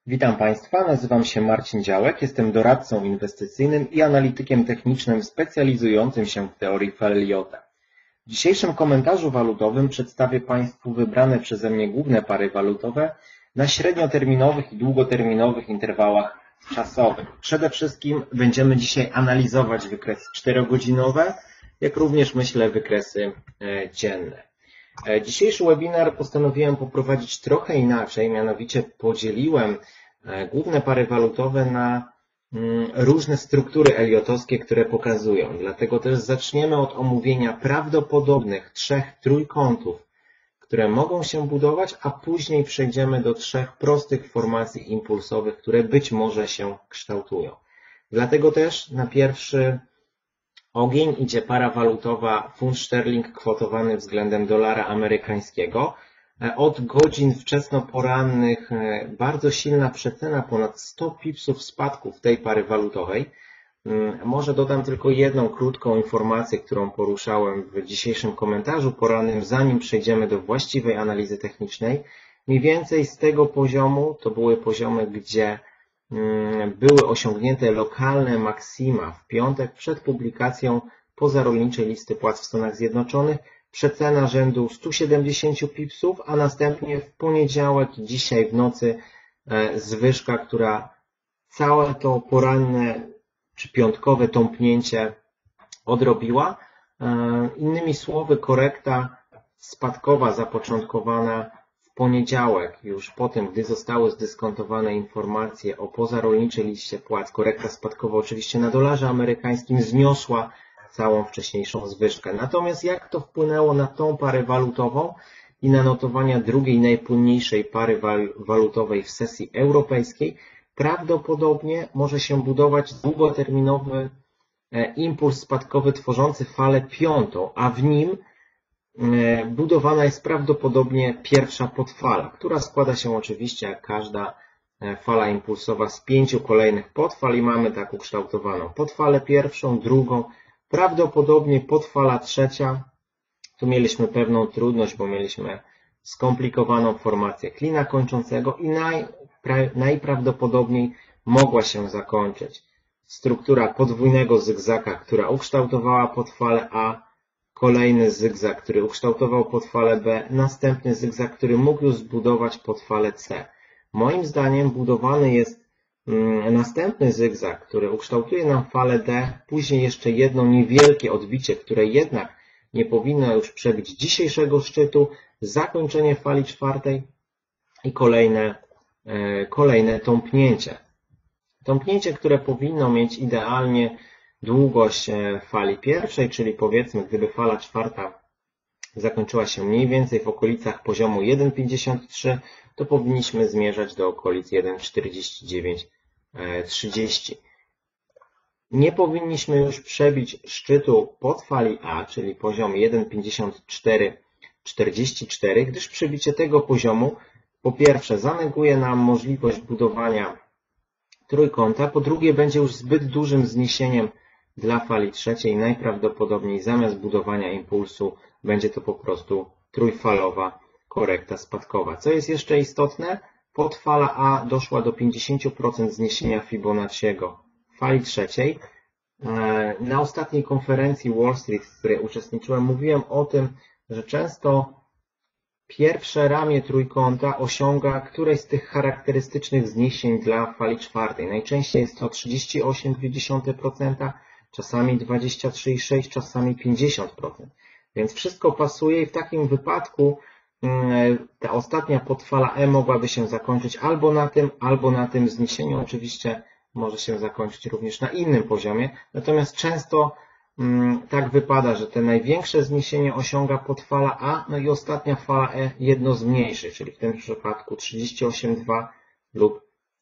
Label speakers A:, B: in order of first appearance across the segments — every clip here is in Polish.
A: Witam Państwa, nazywam się Marcin Działek, jestem doradcą inwestycyjnym i analitykiem technicznym specjalizującym się w teorii Elliota. W dzisiejszym komentarzu walutowym przedstawię Państwu wybrane przeze mnie główne pary walutowe na średnioterminowych i długoterminowych interwałach czasowych. Przede wszystkim będziemy dzisiaj analizować wykresy 4-godzinowe, jak również wykresy dzienne. Dzisiejszy webinar postanowiłem poprowadzić trochę inaczej, mianowicie podzieliłem główne pary walutowe na różne struktury eliotowskie, które pokazują. Dlatego też zaczniemy od omówienia prawdopodobnych trzech trójkątów, które mogą się budować, a później przejdziemy do trzech prostych formacji impulsowych, które być może się kształtują. Dlatego też na pierwszy ogień idzie para walutowa funt szterling kwotowany względem dolara amerykańskiego. Od godzin wczesnoporannych bardzo silna przecena, ponad 100 pipsów spadków tej pary walutowej. Może dodam tylko jedną krótką informację, którą poruszałem w dzisiejszym komentarzu porannym, zanim przejdziemy do właściwej analizy technicznej. Mniej więcej z tego poziomu, to były poziomy, gdzie były osiągnięte lokalne maksima w piątek przed publikacją pozarolniczej listy płac w Stanach Zjednoczonych, przecena rzędu 170 pipsów, a następnie w poniedziałek i dzisiaj w nocy zwyżka, która całe to poranne czy piątkowe tąpnięcie odrobiła. Innymi słowy, korekta spadkowa zapoczątkowana w poniedziałek, już po tym, gdy zostały zdyskontowane informacje o pozarolniczej liście płac, korekta spadkowa oczywiście na dolarze amerykańskim zniosła całą wcześniejszą zwyżkę. Natomiast jak to wpłynęło na tą parę walutową i na notowania drugiej najpłynniejszej pary walutowej w sesji europejskiej, prawdopodobnie może się budować długoterminowy impuls spadkowy tworzący falę piątą, a w nim budowana jest prawdopodobnie pierwsza podfala, która składa się oczywiście jak każda fala impulsowa z 5 kolejnych podfal i mamy tak ukształtowaną podfalę pierwszą, drugą, prawdopodobnie podfala trzecia. Tu mieliśmy pewną trudność, bo mieliśmy skomplikowaną formację klina kończącego i najprawdopodobniej mogła się zakończyć struktura podwójnego zygzaka, która ukształtowała podfalę A, kolejny zygzak, który ukształtował podfalę B, następny zygzak, który mógł już zbudować podfalę C. Moim zdaniem budowany jest następny zygzak, który ukształtuje nam falę D, później jeszcze jedno niewielkie odbicie, które jednak nie powinno już przebić dzisiejszego szczytu, zakończenie fali czwartej i kolejne tąpnięcie. Tąpnięcie, które powinno mieć idealnie długość fali pierwszej, czyli powiedzmy, gdyby fala czwarta zakończyła się mniej więcej w okolicach poziomu 1,53, to powinniśmy zmierzać do okolic 1,4930. Nie powinniśmy już przebić szczytu podfali A, czyli poziom 1,5444, gdyż przebicie tego poziomu po pierwsze zaneguje nam możliwość budowania trójkąta, po drugie będzie już zbyt dużym zniesieniem dla fali trzeciej, najprawdopodobniej zamiast budowania impulsu będzie to po prostu trójfalowa korekta spadkowa. Co jest jeszcze istotne? Podfala A doszła do 50% zniesienia Fibonacciego fali trzeciej. Na ostatniej konferencji Wall Street, w której uczestniczyłem, mówiłem o tym, że często pierwsze ramię trójkąta osiąga któreś z tych charakterystycznych zniesień dla fali czwartej. Najczęściej jest to 38,2%, czasami 23,6%, czasami 50%. Więc wszystko pasuje i w takim wypadku ta ostatnia podfala E mogłaby się zakończyć albo na tym zniesieniu. Oczywiście może się zakończyć również na innym poziomie. Natomiast często tak wypada, że te największe zniesienie osiąga podfala A, no i ostatnia fala E jedno z mniejszych, czyli w tym przypadku 38,2 lub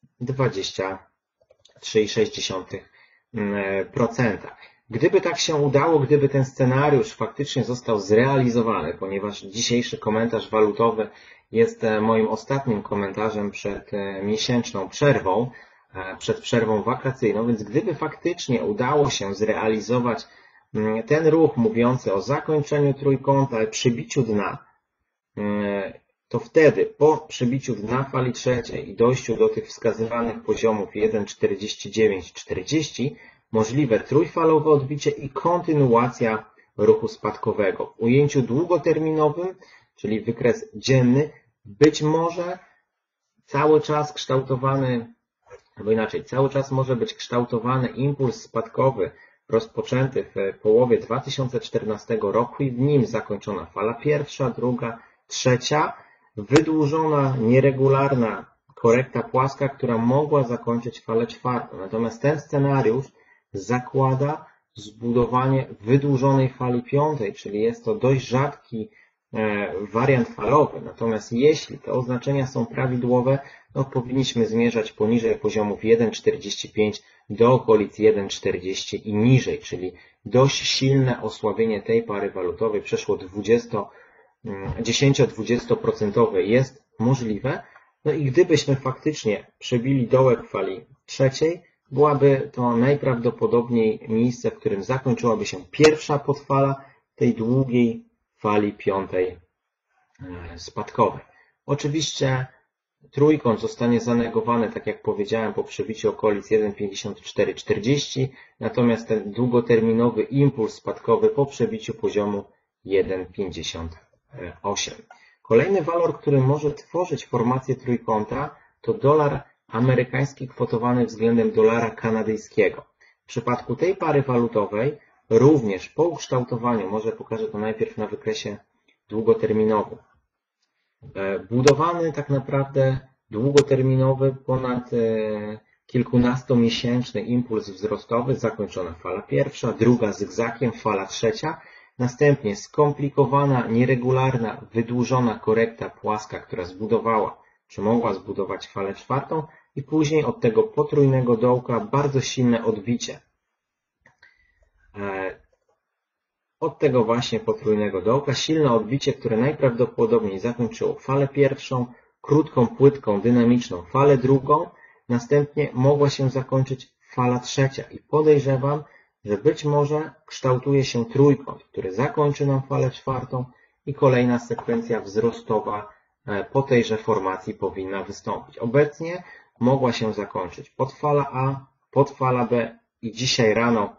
A: 23,6%. Gdyby tak się udało, gdyby ten scenariusz faktycznie został zrealizowany, ponieważ dzisiejszy komentarz walutowy jest moim ostatnim komentarzem przed miesięczną przerwą, przed przerwą wakacyjną, więc gdyby faktycznie udało się zrealizować ten ruch mówiący o zakończeniu trójkąta, przybiciu dna, to wtedy po przebiciu dna fali trzeciej i dojściu do tych wskazywanych poziomów 1,49-40 możliwe trójfalowe odbicie i kontynuacja ruchu spadkowego. W ujęciu długoterminowym, czyli wykres dzienny, być może cały czas kształtowany, albo inaczej, cały czas może być kształtowany impuls spadkowy rozpoczęty w połowie 2014 roku i w nim zakończona fala pierwsza, druga, trzecia, wydłużona, nieregularna korekta płaska, która mogła zakończyć falę czwartą. Natomiast ten scenariusz zakłada zbudowanie wydłużonej fali piątej, czyli jest to dość rzadki wariant falowy. Natomiast jeśli te oznaczenia są prawidłowe, no powinniśmy zmierzać poniżej poziomów 1,45 do okolic 1,40 i niżej, czyli dość silne osłabienie tej pary walutowej, przeszło 10-20% jest możliwe. No i gdybyśmy faktycznie przebili dołek fali trzeciej, byłaby to najprawdopodobniej miejsce, w którym zakończyłaby się pierwsza podfala tej długiej fali piątej spadkowej. Oczywiście trójkąt zostanie zanegowany, tak jak powiedziałem, po przebiciu okolic 1,54-40, natomiast ten długoterminowy impuls spadkowy po przebiciu poziomu 1,58. Kolejny walor, który może tworzyć formację trójkąta, to dolar amerykański kwotowany względem dolara kanadyjskiego. W przypadku tej pary walutowej również po ukształtowaniu, może pokażę to najpierw na wykresie długoterminowym, budowany tak naprawdę długoterminowy, ponad kilkunastomiesięczny impuls wzrostowy, zakończona fala pierwsza, druga zygzakiem, fala trzecia, następnie skomplikowana, nieregularna, wydłużona korekta płaska, która zbudowała, czy mogła zbudować falę czwartą i później od tego potrójnego dołka bardzo silne odbicie. Od tego właśnie potrójnego dołka silne odbicie, które najprawdopodobniej zakończyło falę pierwszą, krótką, płytką, dynamiczną falę drugą, następnie mogła się zakończyć fala trzecia i podejrzewam, że być może kształtuje się trójkąt, który zakończy nam falę czwartą i kolejna sekwencja wzrostowa po tejże formacji powinna wystąpić. Obecnie mogła się zakończyć podfala A, podfala B i dzisiaj rano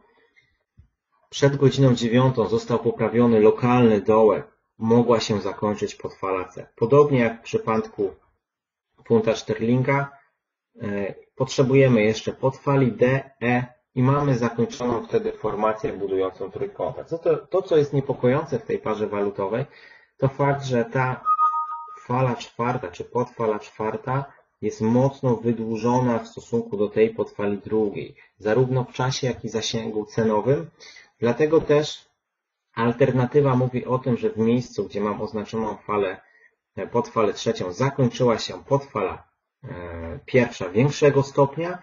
A: przed godziną 9 został poprawiony lokalny dołek, mogła się zakończyć podfala C. Podobnie jak w przypadku funta szterlinga, potrzebujemy jeszcze podfali D, E i mamy zakończoną wtedy formację budującą trójkąta. To, co jest niepokojące w tej parze walutowej, to fakt, że ta fala czwarta, czy podfala czwarta jest mocno wydłużona w stosunku do tej podfali drugiej, zarówno w czasie, jak i zasięgu cenowym. Dlatego też alternatywa mówi o tym, że w miejscu, gdzie mam oznaczoną podfalę trzecią, zakończyła się podfala pierwsza większego stopnia,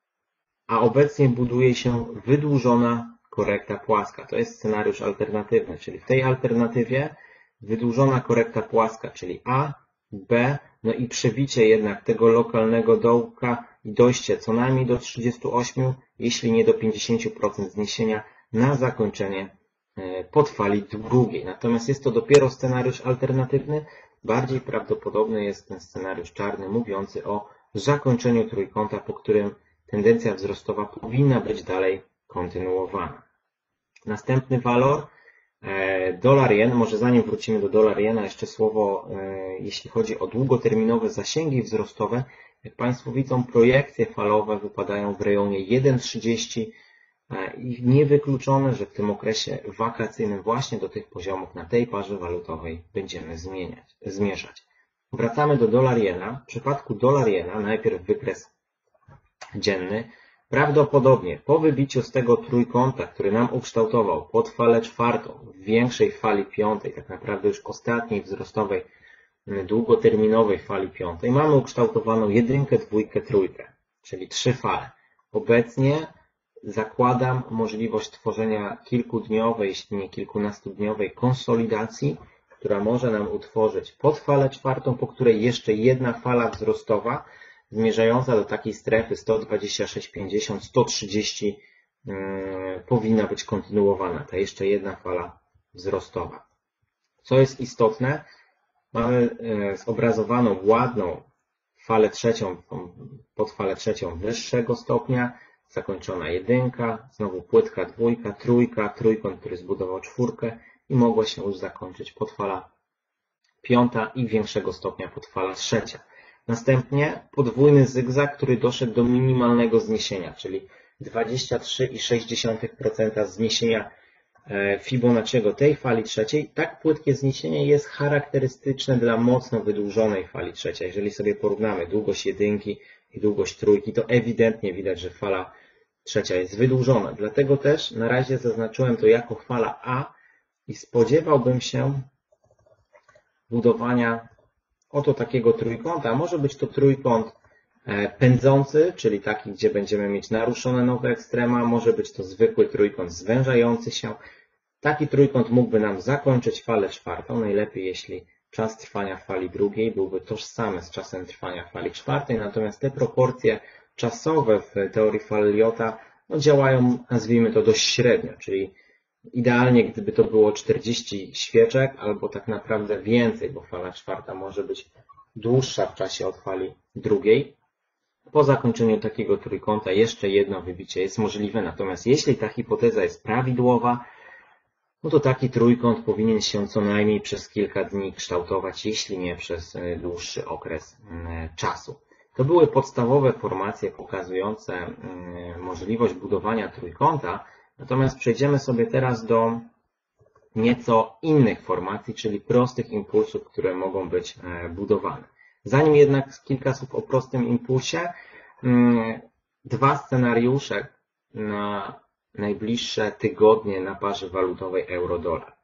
A: a obecnie buduje się wydłużona korekta płaska. To jest scenariusz alternatywny, czyli w tej alternatywie wydłużona korekta płaska, czyli A, B, no i przebicie jednak tego lokalnego dołka i dojście co najmniej do 38, jeśli nie do 50% zniesienia na zakończenie podfali drugiej. Natomiast jest to dopiero scenariusz alternatywny. Bardziej prawdopodobny jest ten scenariusz czarny, mówiący o zakończeniu trójkąta, po którym tendencja wzrostowa powinna być dalej kontynuowana. Następny walor, dolar-jen. Może zanim wrócimy do dolar-jena, jeszcze słowo, jeśli chodzi o długoterminowe zasięgi wzrostowe. Jak Państwo widzą, projekcje falowe wypadają w rejonie 1,30 i niewykluczone, że w tym okresie wakacyjnym właśnie do tych poziomów na tej parze walutowej będziemy zmierzać. Wracamy do dolar-jena. W przypadku dolar-jena najpierw wykres dzienny. Prawdopodobnie po wybiciu z tego trójkąta, który nam ukształtował pod falę czwartą, w większej fali piątej, tak naprawdę już ostatniej wzrostowej, długoterminowej fali piątej, mamy ukształtowaną jedynkę, dwójkę, trójkę, czyli 3 fale. Obecnie zakładam możliwość tworzenia kilkudniowej, jeśli nie kilkunastudniowej konsolidacji, która może nam utworzyć pod falę czwartą, po której jeszcze jedna fala wzrostowa, zmierzająca do takiej strefy 126,50, 130 powinna być kontynuowana. Ta jeszcze jedna fala wzrostowa. Co jest istotne, Mamy zobrazowaną ładną falę trzecią, pod falę trzecią wyższego stopnia, zakończona jedynka, znowu płytka dwójka, trójka, trójkąt, który zbudował czwórkę i mogła się już zakończyć podfala piąta i większego stopnia podfala trzecia. Następnie podwójny zygzak, który doszedł do minimalnego zniesienia, czyli 23,6% zniesienia Fibonacciego tej fali trzeciej. Tak płytkie zniesienie jest charakterystyczne dla mocno wydłużonej fali trzeciej. Jeżeli sobie porównamy długość jedynki i długość trójki, to ewidentnie widać, że fala trzecia jest wydłużona. Dlatego też na razie zaznaczyłem to jako fala A i spodziewałbym się budowania oto takiego trójkąta. Może być to trójkąt pędzący, czyli taki, gdzie będziemy mieć naruszone nowe ekstrema. Może być to zwykły trójkąt zwężający się. Taki trójkąt mógłby nam zakończyć falę czwartą. Najlepiej, jeśli czas trwania fali drugiej byłby tożsamy z czasem trwania fali czwartej. Natomiast te proporcje czasowe w teorii fal Elliota działają, nazwijmy to, dość średnio, czyli idealnie, gdyby to było 40 świeczek, albo tak naprawdę więcej, bo fala czwarta może być dłuższa w czasie od fali drugiej. Po zakończeniu takiego trójkąta jeszcze jedno wybicie jest możliwe, natomiast jeśli ta hipoteza jest prawidłowa, no to taki trójkąt powinien się co najmniej przez kilka dni kształtować, jeśli nie przez dłuższy okres czasu. To były podstawowe formacje pokazujące możliwość budowania trójkąta, natomiast przejdziemy sobie teraz do nieco innych formacji, czyli prostych impulsów, które mogą być budowane. Zanim jednak kilka słów o prostym impulsie, dwa scenariusze na najbliższe tygodnie na parze walutowej euro-dolar.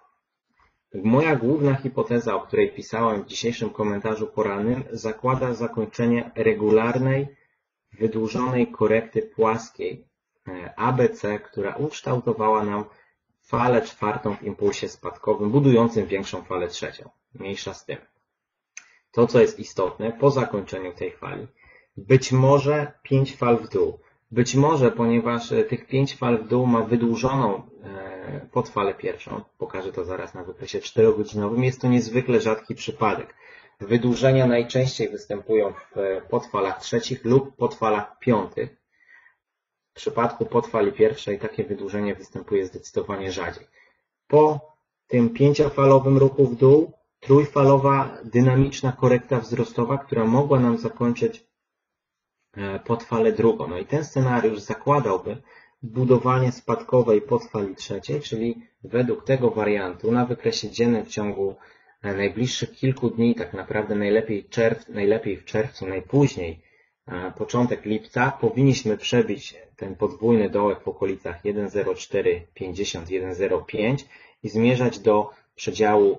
A: Moja główna hipoteza, o której pisałem w dzisiejszym komentarzu porannym, zakłada zakończenie regularnej, wydłużonej korekty płaskiej ABC, która ukształtowała nam falę czwartą w impulsie spadkowym, budującym większą falę trzecią. Mniejsza z tym. To, co jest istotne, po zakończeniu tej fali, być może 5 fal w dół. Być może, ponieważ tych 5 fal w dół ma wydłużoną podfalę pierwszą, pokażę to zaraz na wykresie 4-godzinowym, jest to niezwykle rzadki przypadek. Wydłużenia najczęściej występują w podfalach trzecich lub podfalach piątych. W przypadku podfali pierwszej takie wydłużenie występuje zdecydowanie rzadziej. Po tym 5-falowym ruchu w dół, trójfalowa dynamiczna korekta wzrostowa, która mogła nam zakończyć podfalę drugą. No i ten scenariusz zakładałby budowanie spadkowej podfali trzeciej, czyli według tego wariantu na wykresie dziennym w ciągu najbliższych kilku dni, tak naprawdę najlepiej w czerwcu, najpóźniej początek lipca, powinniśmy przebić ten podwójny dołek w okolicach 1,0450, 1,05 i zmierzać do przedziału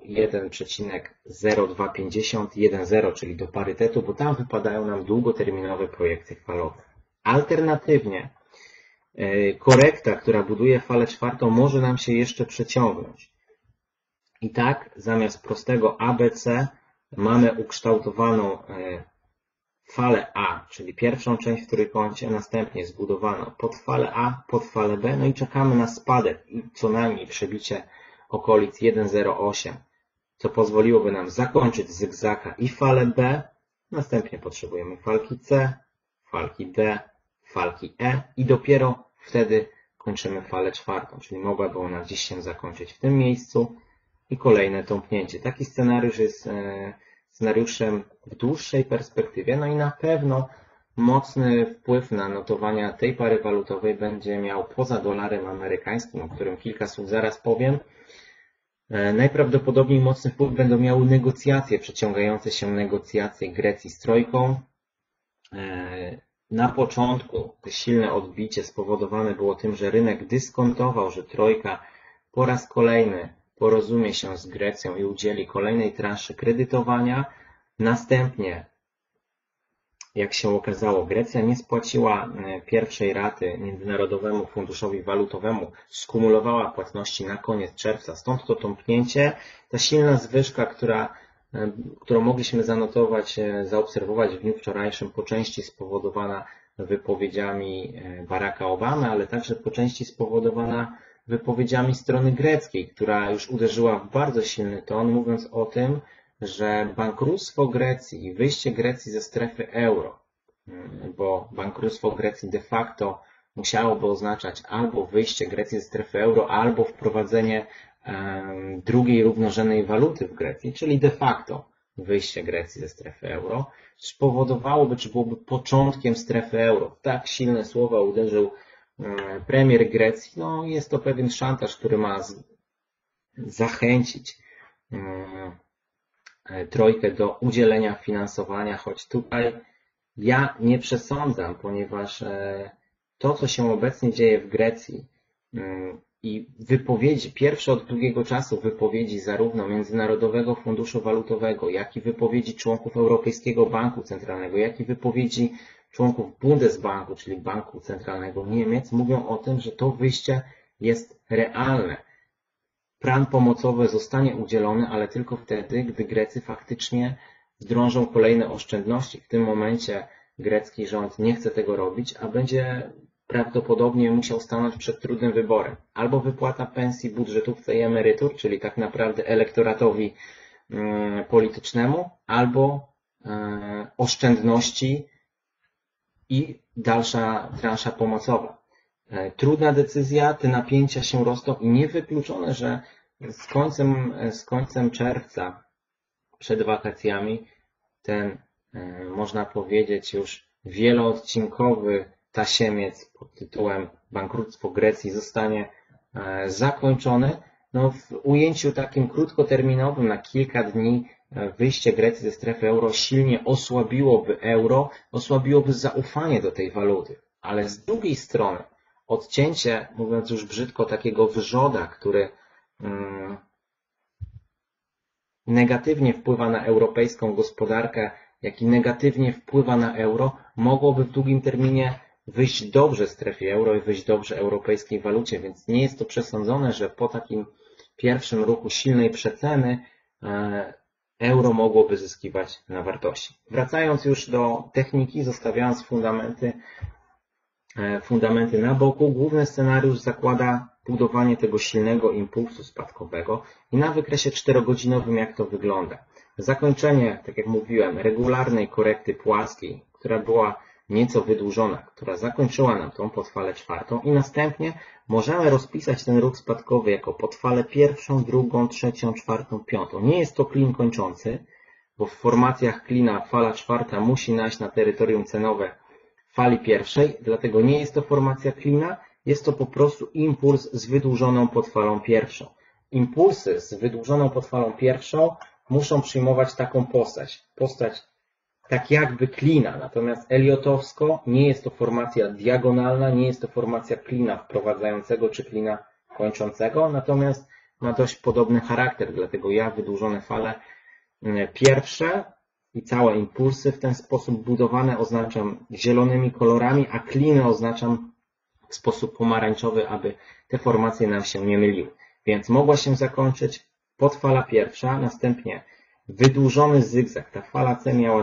A: 1,0250, 1,0, czyli do parytetu, bo tam wypadają nam długoterminowe projekcje falowe. Alternatywnie korekta, która buduje falę czwartą, może nam się jeszcze przeciągnąć. I tak zamiast prostego ABC mamy ukształtowaną falę A, czyli pierwszą część w trójkącie, następnie zbudowaną pod falę A, pod falę B, no i czekamy na spadek i co najmniej przebicie okolic 1,08, co pozwoliłoby nam zakończyć zygzaka i falę B. Następnie potrzebujemy falki C, falki D, falki E i dopiero wtedy kończymy falę czwartą, czyli mogłaby ona gdzieś się zakończyć w tym miejscu i kolejne tąpnięcie. Taki scenariusz jest scenariuszem w dłuższej perspektywie, no i na pewno mocny wpływ na notowania tej pary walutowej będzie miał poza dolarem amerykańskim, o którym kilka słów zaraz powiem. Najprawdopodobniej mocny wpływ będą miały negocjacje, przeciągające się negocjacje Grecji z Trojką. Na początku to silne odbicie spowodowane było tym, że rynek dyskontował, że Trojka po raz kolejny porozumie się z Grecją i udzieli kolejnej transzy kredytowania. Następnie, jak się okazało, Grecja nie spłaciła pierwszej raty Międzynarodowemu Funduszowi Walutowemu, skumulowała płatności na koniec czerwca, stąd to tąpnięcie. Ta silna zwyżka, którą mogliśmy zanotować, zaobserwować w dniu wczorajszym, po części spowodowana wypowiedziami Baracka Obamy, ale także po części spowodowana wypowiedziami strony greckiej, która już uderzyła w bardzo silny ton, mówiąc o tym, że bankructwo Grecji i wyjście Grecji ze strefy euro, bo bankructwo Grecji de facto musiałoby oznaczać albo wyjście Grecji ze strefy euro, albo wprowadzenie drugiej równorzędnej waluty w Grecji, czyli de facto wyjście Grecji ze strefy euro, spowodowałoby, czy byłoby początkiem strefy euro. W tak silne słowa uderzył premier Grecji. No, jest to pewien szantaż, który ma zachęcić trojkę do udzielenia finansowania, choć tutaj ja nie przesądzam, ponieważ to, co się obecnie dzieje w Grecji i wypowiedzi, pierwsze od długiego czasu wypowiedzi zarówno Międzynarodowego Funduszu Walutowego, jak i wypowiedzi członków Europejskiego Banku Centralnego, jak i wypowiedzi członków Bundesbanku, czyli Banku Centralnego Niemiec, mówią o tym, że to wyjście jest realne. Plan pomocowy zostanie udzielony, ale tylko wtedy, gdy Grecy faktycznie wdrążą kolejne oszczędności. W tym momencie grecki rząd nie chce tego robić, a będzie prawdopodobnie musiał stanąć przed trudnym wyborem. Albo wypłata pensji, budżetówce i emerytur, czyli tak naprawdę elektoratowi politycznemu, albo oszczędności i dalsza transza pomocowa. Trudna decyzja, te napięcia się rosną i niewykluczone, że z końcem czerwca, przed wakacjami, ten, można powiedzieć, już wieloodcinkowy tasiemiec pod tytułem Bankructwo Grecji zostanie zakończony. No, w ujęciu takim krótkoterminowym na kilka dni wyjście Grecji ze strefy euro silnie osłabiłoby euro, osłabiłoby zaufanie do tej waluty. Ale z drugiej strony odcięcie, mówiąc już brzydko, takiego wrzoda, który negatywnie wpływa na europejską gospodarkę, jak i negatywnie wpływa na euro, mogłoby w długim terminie wyjść dobrze strefie euro i wyjść dobrze europejskiej walucie, więc nie jest to przesądzone, że po takim pierwszym ruchu silnej przeceny euro mogłoby zyskiwać na wartości. Wracając już do techniki, zostawiając fundamenty na boku, główny scenariusz zakłada budowanie tego silnego impulsu spadkowego i na wykresie 4-godzinowym jak to wygląda. Zakończenie, tak jak mówiłem, regularnej korekty płaskiej, która była nieco wydłużona, która zakończyła nam tą podfalę czwartą i następnie możemy rozpisać ten ruch spadkowy jako podfalę pierwszą, drugą, trzecią, czwartą, piątą. Nie jest to klin kończący, bo w formacjach klina fala czwarta musi naść na terytorium cenowe fali pierwszej, dlatego nie jest to formacja klina, jest to po prostu impuls z wydłużoną podfalą pierwszą. Impulsy z wydłużoną podfalą pierwszą muszą przyjmować taką postać tak jakby klina, natomiast eliotowsko nie jest to formacja diagonalna, nie jest to formacja klina wprowadzającego czy klina kończącego, natomiast ma dość podobny charakter, dlatego ja wydłużone fale pierwsze i całe impulsy w ten sposób budowane oznaczam zielonymi kolorami, a kliny oznaczam w sposób pomarańczowy, aby te formacje nam się nie myliły. Więc mogła się zakończyć podfala pierwsza, następnie wydłużony zygzak. Ta fala C miała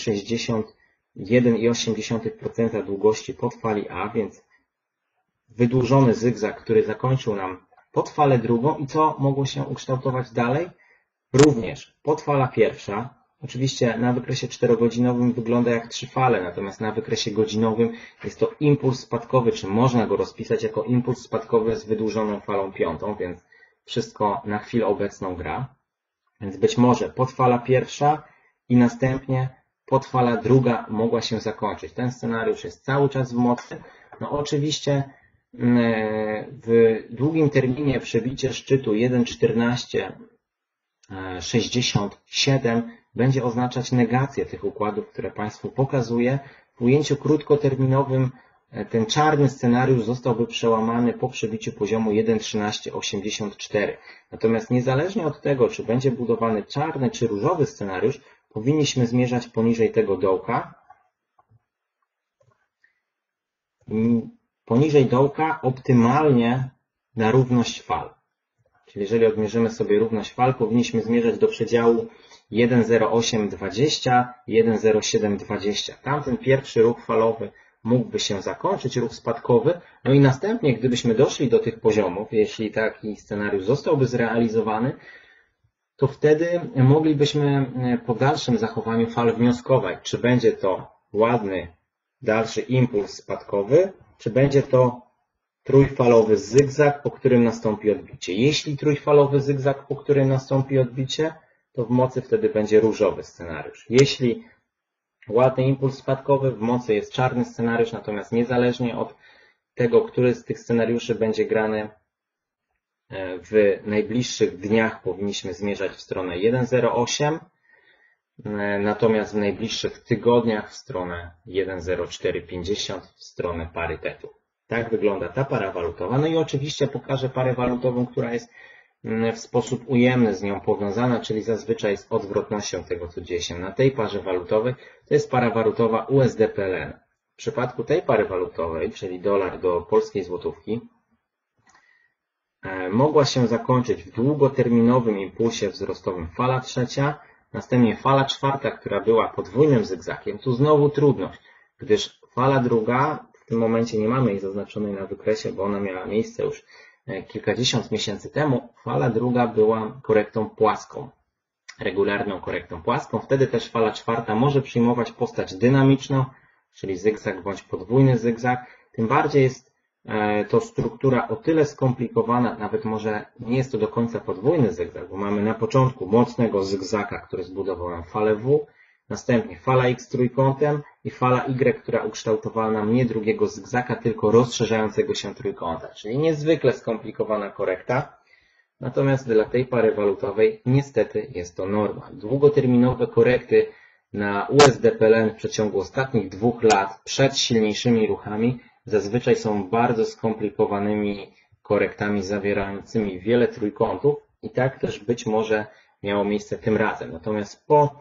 A: 261,8% długości podfali A, więc wydłużony zygzak, który zakończył nam podfalę drugą. I co mogło się ukształtować dalej? Również podfala pierwsza. Oczywiście na wykresie 4-godzinowym wygląda jak 3 fale, natomiast na wykresie godzinowym jest to impuls spadkowy, czy można go rozpisać jako impuls spadkowy z wydłużoną falą piątą, więc wszystko na chwilę obecną gra. Więc być może podfala pierwsza i następnie podfala druga mogła się zakończyć. Ten scenariusz jest cały czas w mocy. No oczywiście w długim terminie przebicie szczytu 1,1467 będzie oznaczać negację tych układów, które Państwu pokazuję. W ujęciu krótkoterminowym ten czarny scenariusz zostałby przełamany po przebiciu poziomu 1,1384. Natomiast niezależnie od tego, czy będzie budowany czarny czy różowy scenariusz, powinniśmy zmierzać poniżej tego dołka. Poniżej dołka optymalnie na równość fal. Czyli jeżeli odmierzymy sobie równość fal, powinniśmy zmierzać do przedziału 1,0820, 1,0720. Tamten pierwszy ruch falowy mógłby się zakończyć, ruch spadkowy, no i następnie, gdybyśmy doszli do tych poziomów, jeśli taki scenariusz zostałby zrealizowany, to wtedy moglibyśmy po dalszym zachowaniu fal wnioskować, czy będzie to ładny dalszy impuls spadkowy, czy będzie to trójfalowy zygzak, po którym nastąpi odbicie. Jeśli trójfalowy zygzak, po którym nastąpi odbicie, to w mocy wtedy będzie różowy scenariusz. Jeśli ładny impuls spadkowy, w mocy jest czarny scenariusz, natomiast niezależnie od tego, który z tych scenariuszy będzie grany, w najbliższych dniach powinniśmy zmierzać w stronę 1,08, natomiast w najbliższych tygodniach w stronę 1,0450, w stronę parytetu. Tak wygląda ta para walutowa. No i oczywiście pokażę parę walutową, która jest w sposób ujemny z nią powiązana, czyli zazwyczaj z odwrotnością tego, co dzieje się na tej parze walutowej. To jest para walutowa USD-PLN. W przypadku tej pary walutowej, czyli dolar do polskiej złotówki, mogła się zakończyć w długoterminowym impulsie wzrostowym fala trzecia, następnie fala czwarta, która była podwójnym zygzakiem. Tu znowu trudność, gdyż fala druga, w tym momencie nie mamy jej zaznaczonej na wykresie, bo ona miała miejsce już kilkadziesiąt miesięcy temu. Fala druga była korektą płaską, regularną korektą płaską. Wtedy też fala czwarta może przyjmować postać dynamiczną, czyli zygzak bądź podwójny zygzak. Tym bardziej jest to struktura o tyle skomplikowana, nawet może nie jest to do końca podwójny zygzak, bo mamy na początku mocnego zygzaka, który zbudował nam falę W, następnie fala X trójkątem i fala Y, która ukształtowała nam nie drugiego zygzaka, tylko rozszerzającego się trójkąta, czyli niezwykle skomplikowana korekta. Natomiast dla tej pary walutowej niestety jest to norma. Długoterminowe korekty na USD-PLN w przeciągu ostatnich 2 lat przed silniejszymi ruchami zazwyczaj są bardzo skomplikowanymi korektami zawierającymi wiele trójkątów i tak też być może miało miejsce tym razem. Natomiast po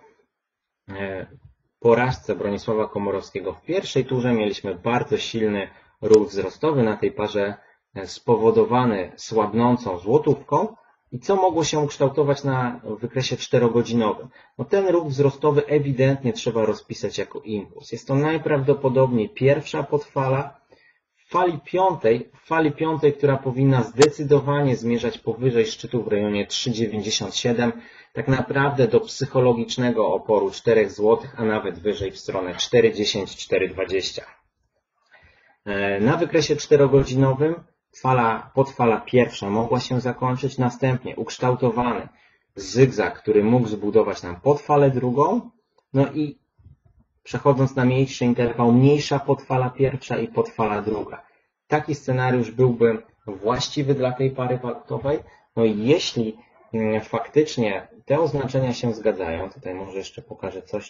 A: porażce Bronisława Komorowskiego w pierwszej turze mieliśmy bardzo silny ruch wzrostowy na tej parze spowodowany słabnącą złotówką. I co mogło się ukształtować na wykresie 4-godzinowym? No ten ruch wzrostowy ewidentnie trzeba rozpisać jako impuls. Jest to najprawdopodobniej pierwsza podfala. W fali piątej, która powinna zdecydowanie zmierzać powyżej szczytu w rejonie 3,97, tak naprawdę do psychologicznego oporu 4 zł, a nawet wyżej w stronę 4,10, 4,20. Na wykresie 4-godzinowym podfala pierwsza mogła się zakończyć, następnie ukształtowany zygzak, który mógł zbudować nam podfalę drugą, no i przechodząc na mniejszy interwał, mniejsza podfala pierwsza i podfala druga. Taki scenariusz byłby właściwy dla tej pary walutowej. No i jeśli faktycznie te oznaczenia się zgadzają, tutaj może jeszcze pokażę coś,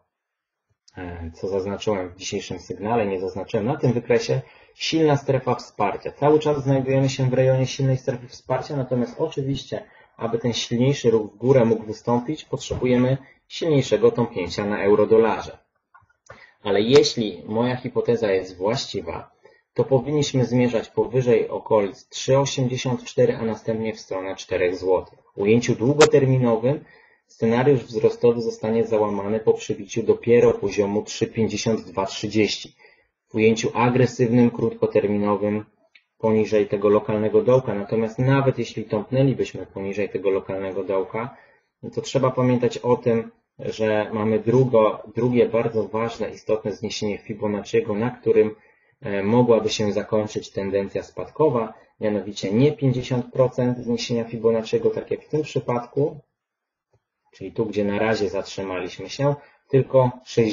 A: co zaznaczyłem w dzisiejszym sygnale, nie zaznaczyłem na tym wykresie, silna strefa wsparcia. Cały czas znajdujemy się w rejonie silnej strefy wsparcia, natomiast oczywiście, aby ten silniejszy ruch w górę mógł wystąpić, potrzebujemy silniejszego tąpnięcia na euro-dolarze. Ale jeśli moja hipoteza jest właściwa, to powinniśmy zmierzać powyżej okolic 3,84, a następnie w stronę 4 zł. W ujęciu długoterminowym scenariusz wzrostowy zostanie załamany po przybiciu dopiero poziomu 3,5230. W ujęciu agresywnym, krótkoterminowym poniżej tego lokalnego dołka. Natomiast nawet jeśli tąpnęlibyśmy poniżej tego lokalnego dołka, to trzeba pamiętać o tym, że mamy drugie bardzo ważne, istotne zniesienie Fibonacciego, na którym mogłaby się zakończyć tendencja spadkowa, mianowicie nie 50% zniesienia Fibonacciego, tak jak w tym przypadku, czyli tu, gdzie na razie zatrzymaliśmy się, tylko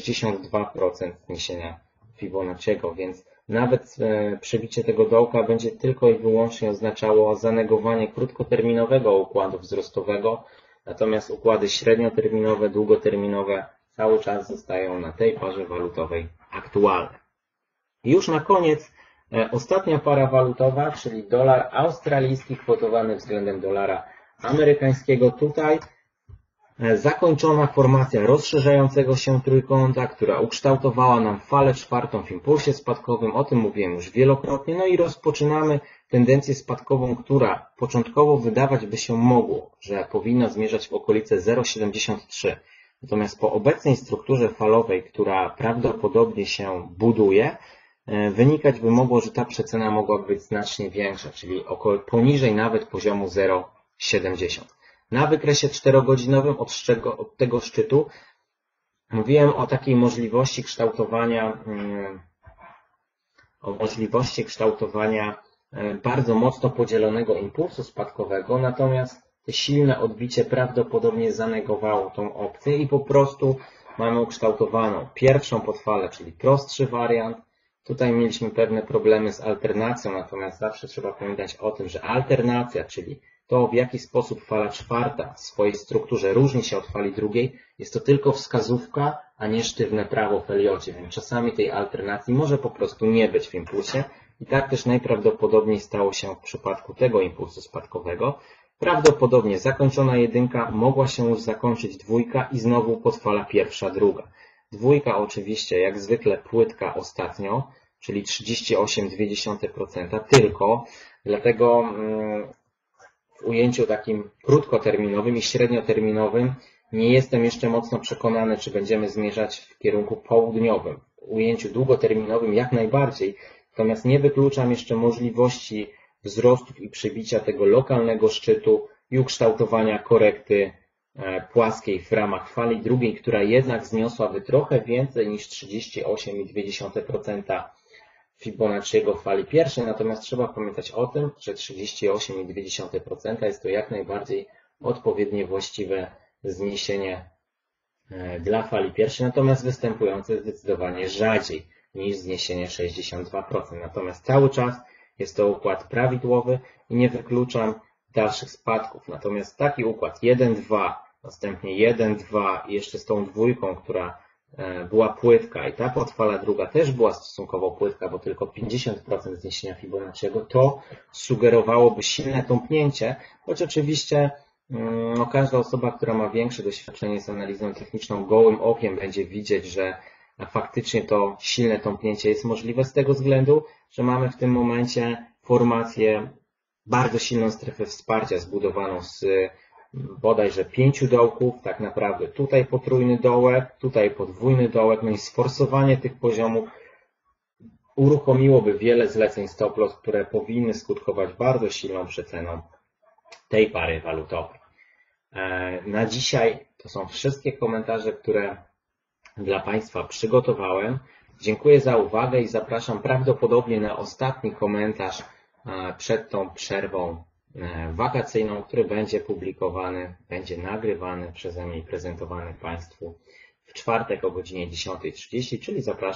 A: 62% zniesienia Fibonacciego, więc nawet przebicie tego dołka będzie tylko i wyłącznie oznaczało zanegowanie krótkoterminowego układu wzrostowego, natomiast układy średnioterminowe, długoterminowe cały czas zostają na tej parze walutowej aktualne. I już na koniec ostatnia para walutowa, czyli dolar australijski kwotowany względem dolara amerykańskiego. Tutaj zakończona formacja rozszerzającego się trójkąta, która ukształtowała nam falę czwartą w impulsie spadkowym, o tym mówiłem już wielokrotnie, no i rozpoczynamy tendencję spadkową, która początkowo wydawać by się mogło, że powinna zmierzać w okolice 0,73. Natomiast po obecnej strukturze falowej, która prawdopodobnie się buduje, wynikać by mogło, że ta przecena mogła być znacznie większa, czyli poniżej nawet poziomu 0,70. Na wykresie 4-godzinowym od tego szczytu mówiłem o takiej możliwości kształtowania bardzo mocno podzielonego impulsu spadkowego, natomiast te silne odbicie prawdopodobnie zanegowało tą opcję i po prostu mamy ukształtowaną pierwszą podfalę, czyli prostszy wariant. Tutaj mieliśmy pewne problemy z alternacją, natomiast zawsze trzeba pamiętać o tym, że alternacja, czyli to, w jaki sposób fala czwarta w swojej strukturze różni się od fali drugiej, jest to tylko wskazówka, a nie sztywne prawo w Eliocie, więc czasami tej alternacji może po prostu nie być w impulsie. I tak też najprawdopodobniej stało się w przypadku tego impulsu spadkowego. Prawdopodobnie zakończona jedynka mogła się już zakończyć dwójka i znowu podfala pierwsza, druga. Dwójka oczywiście jak zwykle płytka ostatnio, czyli 38,2%, tylko dlatego w ujęciu takim krótkoterminowym i średnioterminowym nie jestem jeszcze mocno przekonany, czy będziemy zmierzać w kierunku południowym. W ujęciu długoterminowym jak najbardziej, natomiast nie wykluczam jeszcze możliwości wzrostów i przebicia tego lokalnego szczytu i ukształtowania korekty płaskiej w ramach fali drugiej, która jednak zniosłaby trochę więcej niż 38,2% Fibonacciego w fali pierwszej, natomiast trzeba pamiętać o tym, że 38,2% jest to jak najbardziej odpowiednie właściwe zniesienie dla fali pierwszej, natomiast występujące zdecydowanie rzadziej niż zniesienie 62%. Natomiast cały czas jest to układ prawidłowy i nie wykluczam dalszych spadków. Natomiast taki układ 1-2, następnie 1-2 i jeszcze z tą dwójką, która była płytka i ta podfala druga też była stosunkowo płytka, bo tylko 50% zniesienia Fibonacciego, to sugerowałoby silne tąpnięcie, choć oczywiście każda osoba, która ma większe doświadczenie z analizą techniczną, gołym okiem będzie widzieć, że faktycznie to silne tąpnięcie jest możliwe z tego względu, że mamy w tym momencie formację, bardzo silną strefę wsparcia zbudowaną z bodajże 5 dołków, tak naprawdę tutaj potrójny dołek, tutaj podwójny dołek, no i sforsowanie tych poziomów uruchomiłoby wiele zleceń stop loss, które powinny skutkować bardzo silną przeceną tej pary walutowej. Na dzisiaj to są wszystkie komentarze, które dla Państwa przygotowałem. Dziękuję za uwagę i zapraszam prawdopodobnie na ostatni komentarz przed tą przerwą wakacyjną, który będzie publikowany, będzie nagrywany przeze mnie i prezentowany Państwu w czwartek o godzinie 10:30, czyli zapraszam